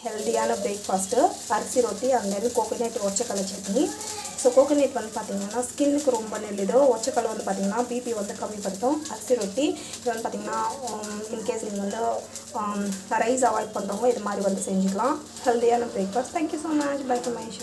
ஹெல்தியான பிரேக்ஃபாஸ்ட்டு அரிசி ரொட்டி அண்ட் தென் கோகோனட் ஒச்சக்கடலை சட்னி. ஸோ கோகோனட் வந்து பார்த்திங்கன்னா ஸ்கின்னுக்கு ரொம்ப நல்லது. ஒச்சக்கடலை வந்து பார்த்திங்கன்னா பிபி வந்து கம்மிப்படுத்தும். அரிசி ரொட்டி இது வந்து பார்த்திங்கன்னா இன்கேஸ் நீங்கள் வந்து ரைஸ் அவாய்ட் பண்ணுறவங்க இது மாதிரி வந்து செஞ்சுக்கலாம். ஹெல்தியான breakfast. Thank you so much. Bye to my show.